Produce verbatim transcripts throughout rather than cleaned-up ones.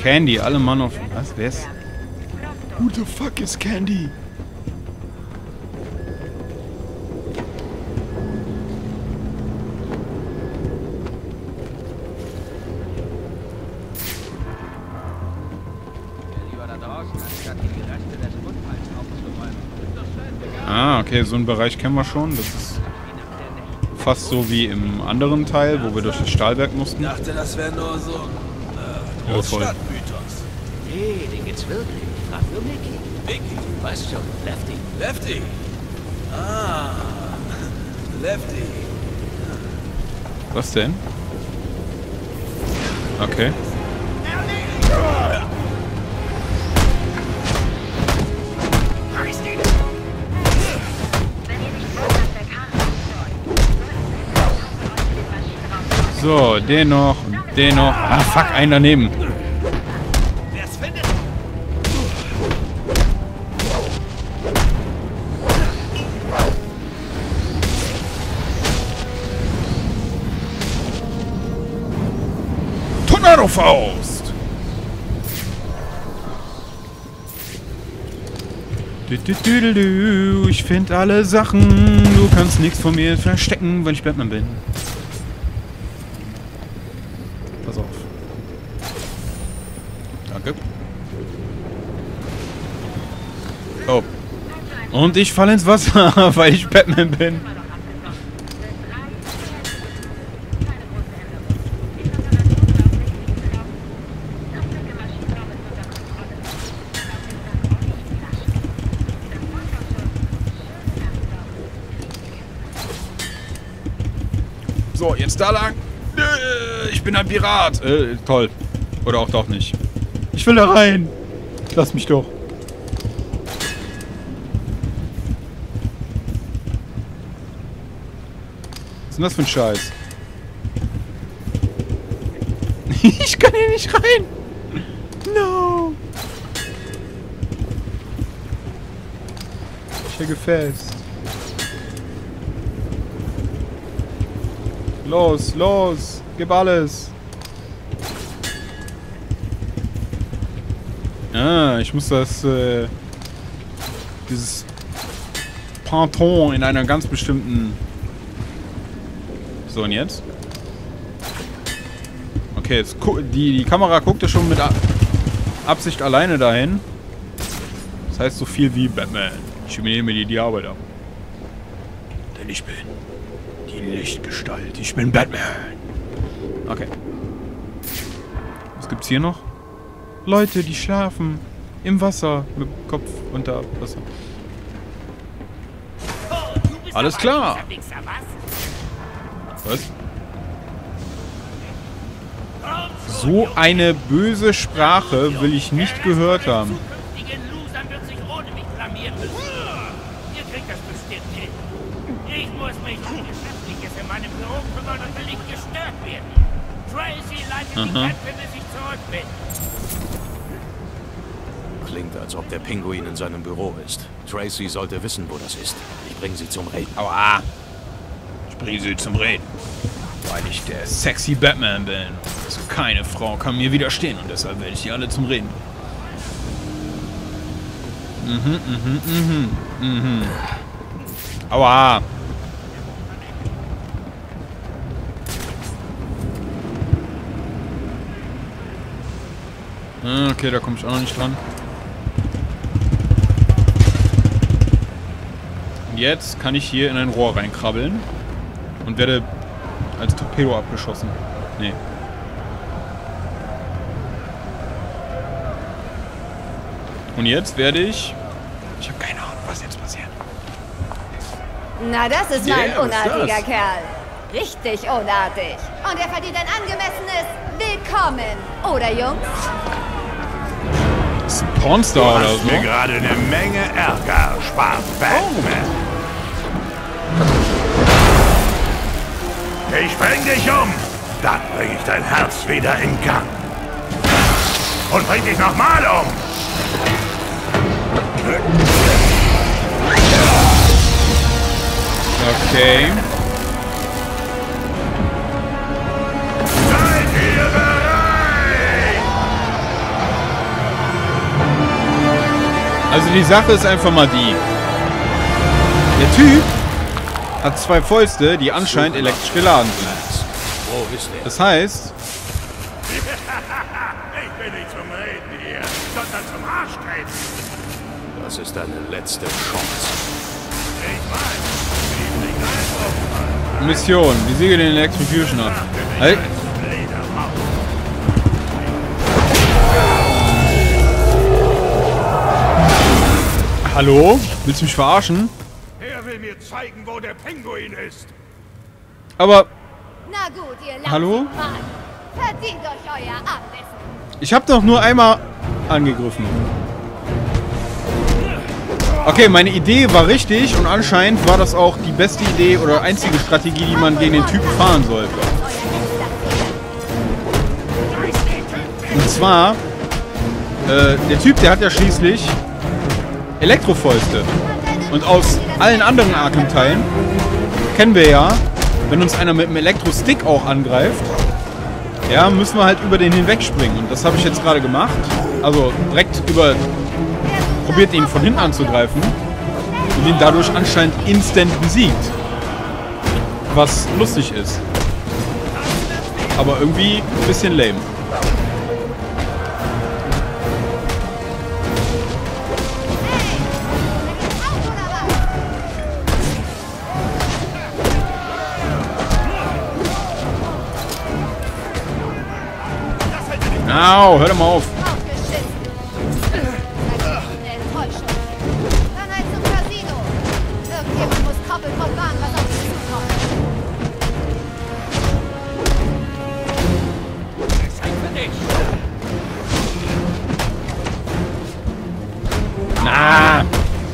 Candy, alle Mann auf... Was? Wer ist... Who the fuck is Candy? Ah, okay, so einen Bereich kennen wir schon. Das ist fast so wie im anderen Teil, wo wir durch das Stahlwerk mussten. Ich dachte, das wäre nur so ein äh, Großstadtmythos. Nee, den gibt's wirklich. Frag nur Mickey. Mickey? Weißt schon, Lefty. Lefty? Ah, Lefty. Was denn? Okay. So, den noch, den noch. Ah, fuck, einen daneben. Tornado-Faust! Ich finde alle Sachen. Du kannst nichts von mir verstecken, weil ich Batman bin. Pass auf. Danke. Oh. Und ich falle ins Wasser, weil ich Batman bin. So, jetzt da lang. Ich bin ein Pirat. Äh, toll. Oder auch doch nicht. Ich will da rein. Lass mich doch. Was ist denn das für ein Scheiß? Ich kann hier nicht rein. No. Ich bin gefasst. Los, los. Gib alles. Ah, ich muss das, äh, dieses Ponton in einer ganz bestimmten... So, und jetzt? Okay, jetzt die, die Kamera guckt ja schon mit Absicht alleine dahin. Das heißt so viel wie Batman. Ich nehme dir die Arbeit ab. Denn ich bin die Lichtgestalt. Ich bin Batman. Okay. Was gibt's hier noch? Leute, die schlafen im Wasser mit dem Kopf unter Wasser. Alles klar. Was? So eine böse Sprache will ich nicht gehört haben. Ich muss mich um Geschäftliches in meinem Büro kümmern und will nicht gestört werden. Tracy leitet die Kämpfe, bis ich zurück bin. Klingt, als ob der Pinguin in seinem Büro ist. Tracy sollte wissen, wo das ist. Ich bringe sie zum Reden. Aua! Ich bringe sie zum Reden. Weil ich der sexy Batman bin. Also keine Frau kann mir widerstehen und deshalb werde ich die alle zum Reden. Mhm, mhm, mhm, mhm. Aua! Okay, da komme ich auch noch nicht dran. Und jetzt kann ich hier in ein Rohr reinkrabbeln und werde als Torpedo abgeschossen. Nee. Und jetzt werde ich... Ich habe keine Ahnung, was jetzt passiert. Na, das ist Yeah, mal ein was ist unartiger das? Kerl. Richtig unartig. Und er verdient ein angemessenes Willkommen. Oder, Jungs? Das ist ein Pornstar oder so. Mir gerade eine Menge Ärger erspart, Batman. Ich bring dich um. Dann bring ich dein Herz wieder in Gang. Und bring dich nochmal um. Okay. Seid ihr bereit? Also die Sache ist einfach mal die. Der Typ hat zwei Fäuste, die anscheinend elektrisch geladen sind. Wo ist er? Das heißt, Ich bin nicht zum Reden hier, sondern zum Arschtreten. Das ist deine letzte Chance. Ich weiß, wie nicht einfach. Mission, besiege den Electrocution ab. Halt. Hallo? Willst du mich verarschen? Er will mir zeigen, wo der Pinguin ist. Aber, Na gut, ihr laufen Hallo? Mann. Verdient euch euer Abendessen. ich habe doch nur einmal angegriffen. Okay, meine Idee war richtig und anscheinend war das auch die beste Idee oder einzige Strategie, die man gegen den Typen fahren sollte. Und zwar, äh, der Typ, der hat ja schließlich Elektrofäuste. Und aus allen anderen Arkham-Teilen kennen wir ja, wenn uns einer mit einem Elektrostick auch angreift, ja, müssen wir halt über den hinwegspringen. Und das habe ich jetzt gerade gemacht. Also direkt über... probiert ihn von hinten anzugreifen und ihn dadurch anscheinend instant besiegt. Was lustig ist. Aber irgendwie ein bisschen lame. Au, hör doch mal auf. Na.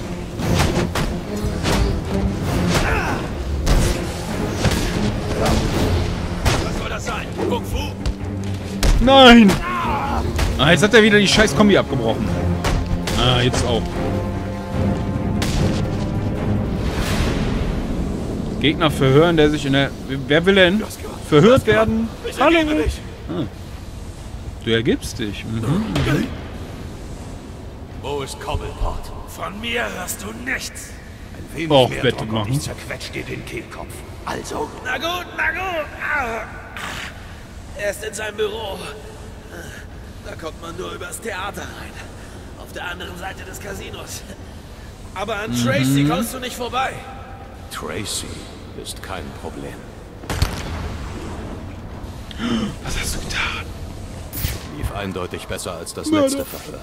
Was soll das sein? Kung Fu? Nein! Ah, jetzt hat er wieder die scheiß Kombi abgebrochen. Ah, jetzt auch. Gegner verhören, der sich in der... Wer will denn verhört werden? Hallo! Ah. Du ergibst dich. Mhm. Wo ist Cobblepot? Von mir hörst du nichts. Ein wenig Och, mehr Wette Druck und machen. ich zerquetsch dir den Kehlkopf. Also, Na gut, na gut. Ah. Er ist in seinem Büro. Da kommt man nur übers Theater rein. Auf der anderen Seite des Casinos. Aber an Tracy kommst du nicht vorbei. Tracy ist kein Problem. Was hast du getan? Lief eindeutig besser als das letzte Verhör.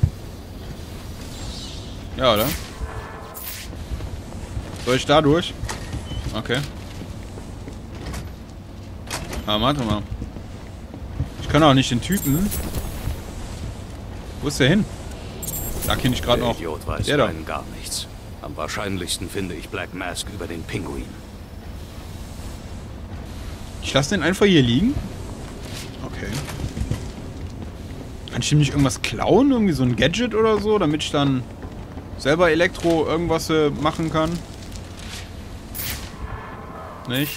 Ja, oder? Soll ich da durch? Okay. Ah, warte mal. Ich kann auch nicht den Typen. Wo ist der hin? Da kenne ich gerade Der noch. Idiot weiß Der da. rein gar nichts. Am wahrscheinlichsten finde ich Black Mask über den Pinguin. Ich lasse den einfach hier liegen? Okay. Kann ich ihm nicht irgendwas klauen? Irgendwie so ein Gadget oder so? Damit ich dann selber Elektro irgendwas äh, machen kann? Nicht?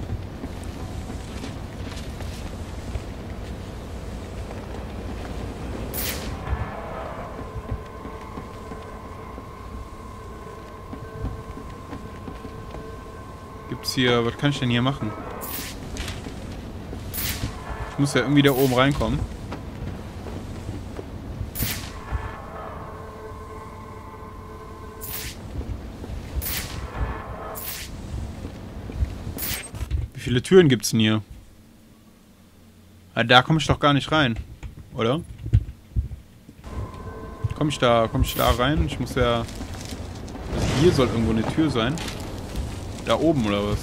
Gibt's hier... Was kann ich denn hier machen? Ich muss ja irgendwie da oben reinkommen. Wie viele Türen gibt's denn hier? Ah, da komme ich doch gar nicht rein, oder? Komme ich da, komme ich da rein? Ich muss ja... Also hier soll irgendwo eine Tür sein. Da oben, oder was?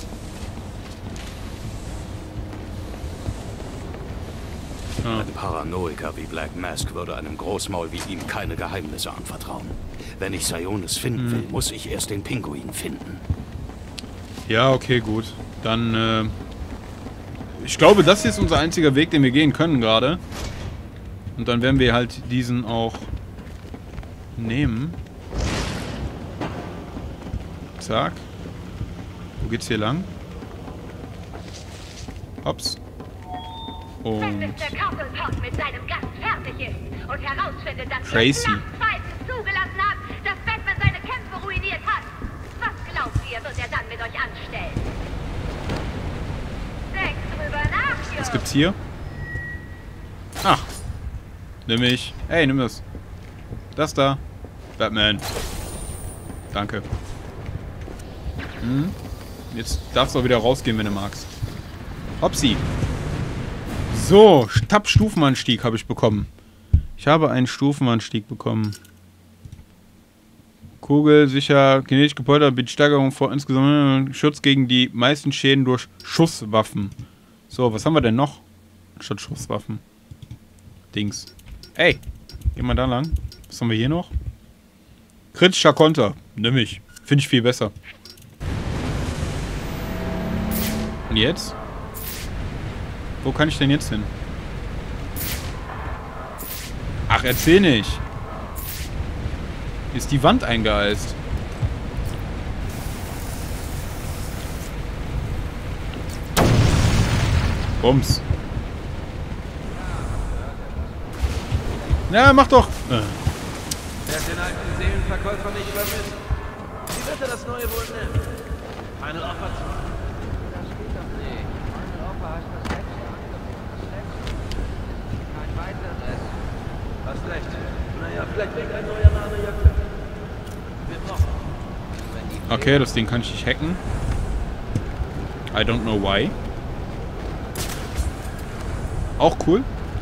Ah. Ein Paranoiker wie Black Mask würde einem Großmaul wie ihm keine Geheimnisse anvertrauen. Wenn ich Sionis finden will, muss ich erst den Pinguin finden. Ja, okay, gut. Dann, äh... ich glaube, das hier ist unser einziger Weg, den wir gehen können gerade. Und dann werden wir halt diesen auch nehmen. Zack. Wo geht's hier lang? Hops. Und Wenn Mister Cobblepot mit seinem Gast fertig ist und herausfindet, dass Tracy. er knapp zwei zugelassen habt, dass Batman seine Kämpfe ruiniert hat. Was glaubt ihr, wird er dann mit euch anstellen? Denkt drüber nach, Jungs. Was gibt's hier? Ach. Nimm ich. Ey, nimm das. Das da. Batman. Danke. Hm. Jetzt darfst du auch wieder rausgehen, wenn du magst. Hopsi. So, Tab-Stufenanstieg habe ich bekommen. Ich habe einen Stufenanstieg bekommen. Kugel, sicher, kinetisch gepoltert, bietet Steigerung vor insgesamt Schutz gegen die meisten Schäden durch Schusswaffen. So, was haben wir denn noch? Statt Schusswaffen. Dings. Ey, geh mal da lang. Was haben wir hier noch? Kritischer Konter. Nimm ich. Finde ich viel besser. Und jetzt? Wo kann ich denn jetzt hin? Ach, erzähl nicht. Hier ist die Wand eingeeist. Bums. Na, mach doch. Äh. Wer den alten Seelenverkäufer nicht vermisst, wie wird er das neue wohl nennen? Final Offer zu. Das geht doch nicht. Final Offer heißt das letzte Angebot. Das letzte. Kein weiteres. Hast recht. Naja, vielleicht bringt ein neuer Name ja Glück. Wir brauchen. Okay, das Ding kann ich nicht hacken. I don't know why. Auch cool.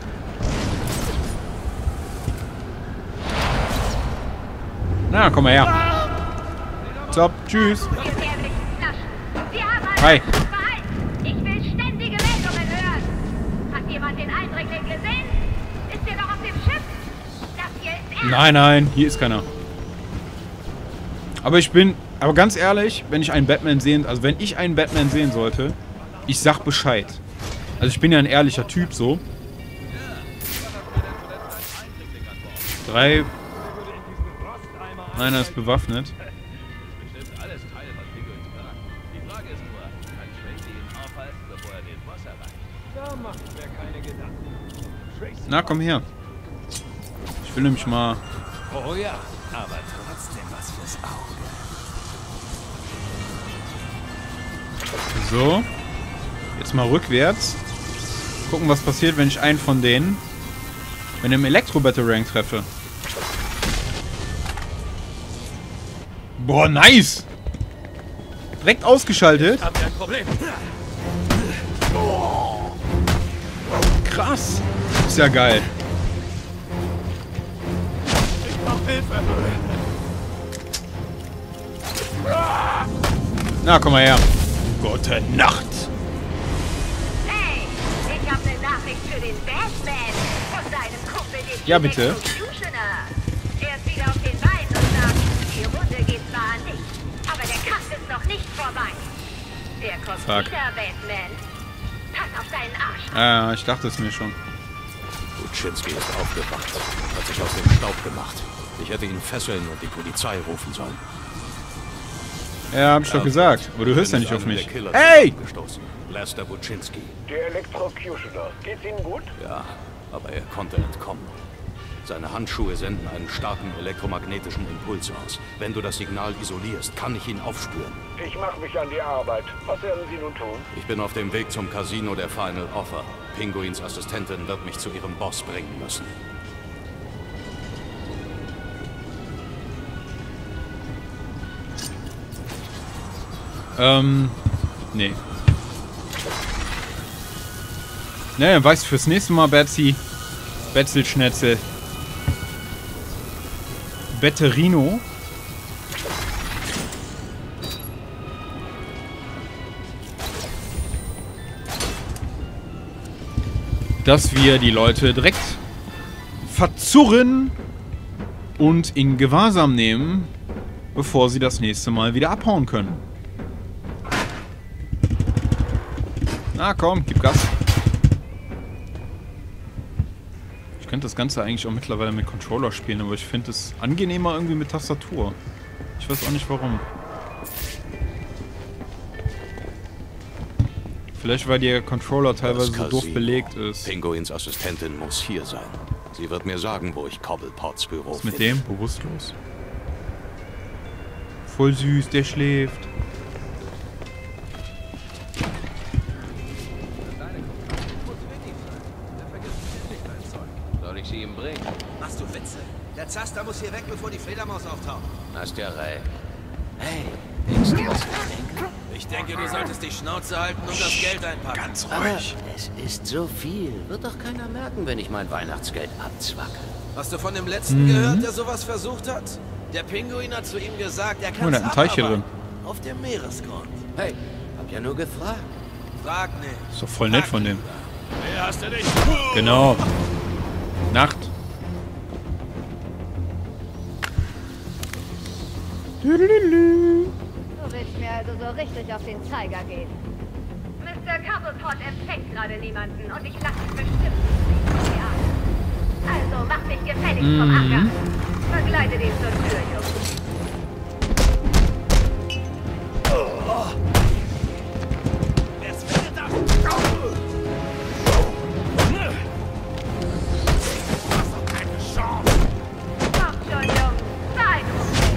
Na, komm mal her. Stop, tschüss. Hi. Ich will ständige Meldungen hören. Hat jemand den Eindringling gesehen? Ist er noch auf dem Schiff? Das hier ist ernst. Nein, nein, hier ist keiner. Aber ich bin, aber ganz ehrlich, wenn ich einen Batman sehen, also wenn ich einen Batman sehen sollte, ich sag Bescheid. Also ich bin ja ein ehrlicher Typ so. Drei. Einer ist bewaffnet. Na, komm her. Ich will nämlich mal... Oh ja, aber trotzdem was fürs Auge. So. Jetzt mal rückwärts. Gucken, was passiert, wenn ich einen von denen mit einem Elektro-Batarang treffe. Boah, nice! Direkt ausgeschaltet. Haben wir ein Problem? Krass. Ist ja geil. Ich brauch Hilfe. Na, komm mal her. Gute Nacht. Hey, ich habe eine Nachricht für den Batman und seinem Kumpel, den Ja, bitte. Executioner. Er ist wieder auf den Beinen und sagt, die Runde geht zwar nicht, aber der Kampf ist noch nicht vorbei. Der kommt Fuck. wieder, Batman. Pass auf deinen Arsch. Ah, ich dachte es mir schon. Buczynski ist aufgewacht, hat sich aus dem Staub gemacht. Ich hätte ihn fesseln und die Polizei rufen sollen. Ja, hab ich doch gesagt. Aber du hörst ja nicht auf mich. Hey! Hey! Lester Buczynski. Der Elektrocutioner. Geht's Ihnen gut? Ja, aber er konnte entkommen. Seine Handschuhe senden einen starken elektromagnetischen Impuls aus. Wenn du das Signal isolierst, kann ich ihn aufspüren. Ich mache mich an die Arbeit. Was werden Sie nun tun? Ich bin auf dem Weg zum Casino der Final Offer. Pinguins Assistentin wird mich zu ihrem Boss bringen müssen. Ähm, nee. Ne, weißt du, fürs nächste Mal, Betsy. Betzelschnetzel. Betterino. Dass wir die Leute direkt verzurren und in Gewahrsam nehmen, bevor sie das nächste Mal wieder abhauen können. Na komm, gib Gas. Ich könnte das Ganze eigentlich auch mittlerweile mit Controller spielen, aber ich finde es angenehmer irgendwie mit Tastatur. Ich weiß auch nicht warum. Vielleicht weil der Controller teilweise so doof belegt ist. Pinguins Assistentin muss hier sein. Sie wird mir sagen, wo ich Cobblepots Büro Was ist mit finde. dem? Bewusstlos. Voll süß, der schläft. Soll ich sie ihm bringen? Machst du Witze? Der Zaster muss hier weg, bevor die Fledermaus auftaucht. Hast ja recht. Hey, denkst du, was ich denke? Ich denke, du solltest die Schnauze halten und das Geld einpacken. Ganz Aber ruhig. es ist so viel. Wird doch keiner merken, wenn ich mein Weihnachtsgeld abzwacke. Hast du von dem letzten Mhm. gehört, der sowas versucht hat? Der Pinguin hat zu ihm gesagt, er kann Oh, da hat ein Teich hier drin. Auf dem Meeresgrund. Hey, hab ja nur gefragt. Frag nicht. Ist doch voll nett von dem. Wer hast du dich? Genau. Nacht. Du willst mir also so richtig auf den Zeiger gehen. Mister Cobblepot empfängt gerade niemanden und ich lasse ihn bestimmt nicht von dir an. Also mach mich gefälligst vom Acker. Begleite den zur Tür, Junge. Wer findet das? Du hast doch keine Chance. Komm schon, Junge. Beeindruck mich.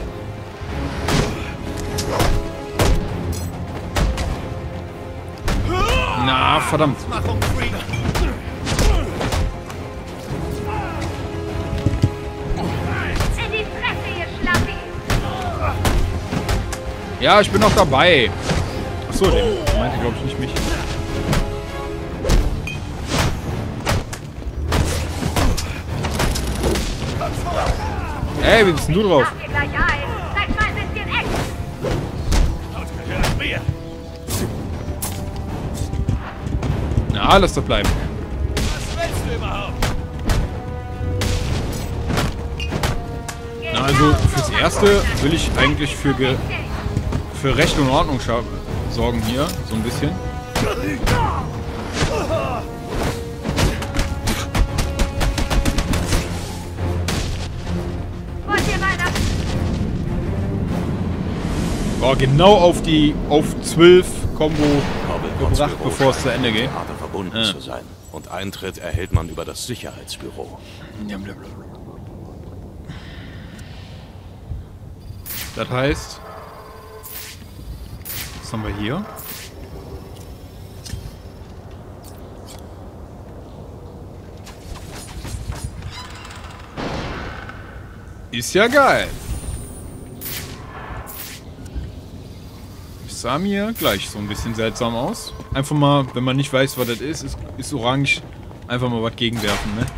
Na, verdammt. Machung, Freak. In die Fresse, ihr Schlappi. Ja, ich bin noch dabei. Achso, der meinte, glaube ich, nicht mich. Ey, wie bist denn du drauf? Mach dir gleich ein. Zeig mal ein bisschen Eck. Das gehört mir. Na, lass doch bleiben. Was willst du überhaupt? Na, also fürs Erste will ich eigentlich für, Ge für Recht und Ordnung scha- sorgen hier, so ein bisschen. Wollt ihr Weihnachten? Boah, genau auf die auf zwölf Combo Cobblepots gebracht, Büro bevor es zu scheint Ende mit dem geht. Theater verbunden Ja. zu sein. Und Eintritt erhält man über das Sicherheitsbüro. Das heißt, was haben wir hier? Ist ja geil. Es sah mir gleich so ein bisschen seltsam aus. Einfach mal, wenn man nicht weiß, was das ist, ist, ist orange, einfach mal was gegenwerfen, ne?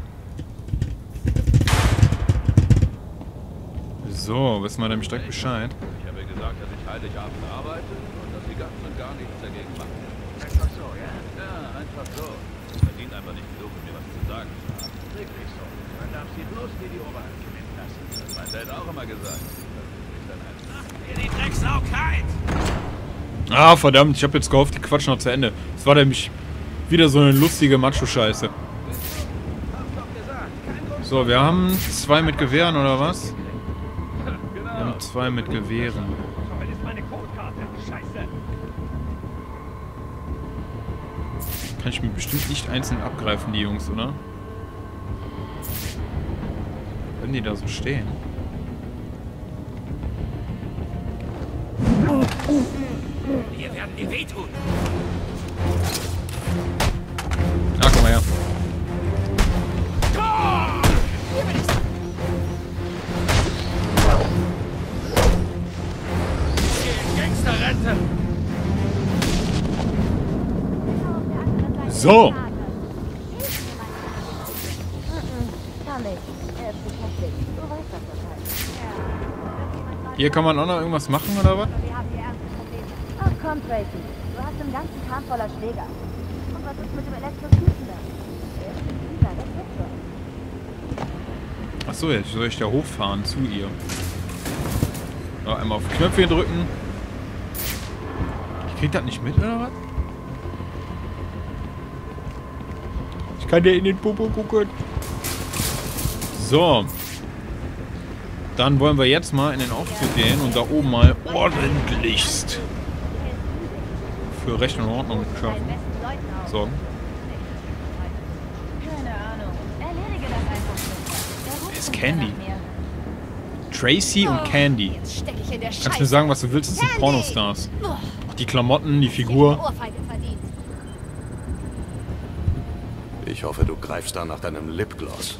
So, wissen wir nämlich direkt Bescheid. Ich habe gesagt, dass ich Heiligabend arbeite und dass die Ganzen gar nichts dagegen machen. Einfach so, ja? Ja, einfach so. Ich verdiene einfach nicht genug, um mir was zu sagen. Wirklich so. Man darf sie bloß nie die Oberhand gewinnen lassen. Das hat mein Dad auch immer gesagt. Das ist dann ein Ihr die Drecksau kalt. Ah, verdammt, ich habe jetzt gehofft, die Quatsch noch zu Ende. Es war nämlich wieder so eine lustige Macho-Scheiße. So, wir haben zwei mit Gewehren, oder was? Wir haben zwei mit Gewehren. Kann ich mir bestimmt nicht einzeln abgreifen, die Jungs, oder? Wenn die da so stehen. Wir werden dir wehtun. Ah, komm mal her. Gangsterrente. So. Kann nicht. Er ist beschäftigt. Du weißt das wahrscheinlich. Hier kann man auch noch irgendwas machen, oder was? Wir haben hier ernste Probleme. Ach komm, Tracy. Du hast den ganzen Kram voller Schläger. Und was ist mit dem Elektrozyten da? Er ist nicht wieder, das wird schon. Achso, jetzt soll ich da hochfahren zu ihr. So, einmal auf Knöpfchen drücken. Ich krieg das nicht mit, oder was? Ich kann dir in den Popo gucken. So. Dann wollen wir jetzt mal in den Aufzug gehen und da oben mal ordentlichst für Recht und Ordnung schaffen. Sorgen. Keine Ahnung. Erledige das ist Candy? Tracy und Candy. Jetzt steck ich in der Kannst du mir Scheiße. sagen, was du willst? Das sind Candy! Pornostars. Oh, Auch die Klamotten, die ich hab Figur. eine Ohrfeige verdient. Ich hoffe, du greifst da nach deinem Lipgloss.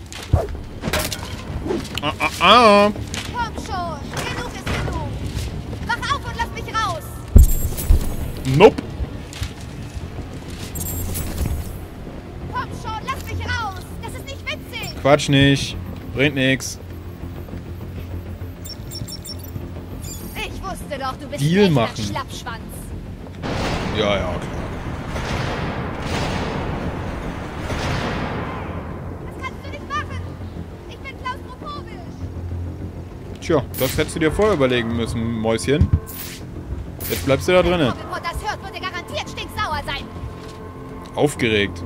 Ah, ah, ah. Komm schon, genug ist genug. Wach auf und lass mich raus. Nope. Komm schon, lass mich raus. Das ist nicht witzig. Quatsch nicht. Bringt nix. Ich wusste doch, du bist Deal ein machen. echter Schlappschwanz. Ja, ja, klar. Das kannst du nicht machen. Ich bin klaustrophobisch. Tja, das hättest du dir vorher überlegen müssen, Mäuschen. Jetzt bleibst du da Wenn drinnen. Cobblepot das hört, wird er garantiert stinksauer sein. Aufgeregt.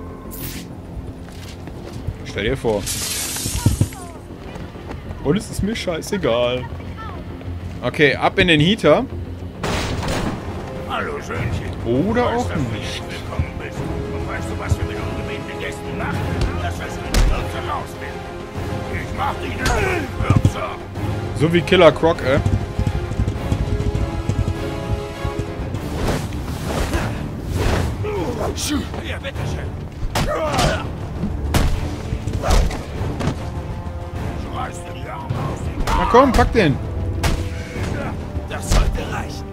Stell dir vor. Und es ist mir scheißegal. Okay, ab in den Heater. Hallo, Söhnchen. Oder Weißt, auch dass du nicht. hier willkommen bist. Und weißt du, was wir mit ungebetenen Gästen machen? Dass wir sie Kürze rausfinden. Ich mach dich nicht kürzer. So wie Killer Croc, äh. Ja, bitteschön. Schreist du die Arme aus den Na komm, pack den. Das sollte reichen.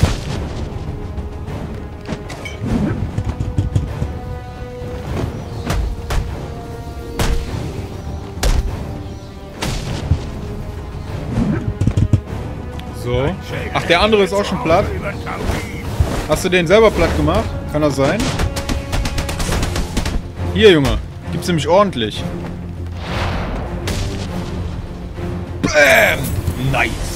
So. Ach, der andere ist auch schon platt. über den Kamin. Hast du den selber platt gemacht? Kann das sein? Hier, Junge. Gibt's nämlich ordentlich. Bam! Nice.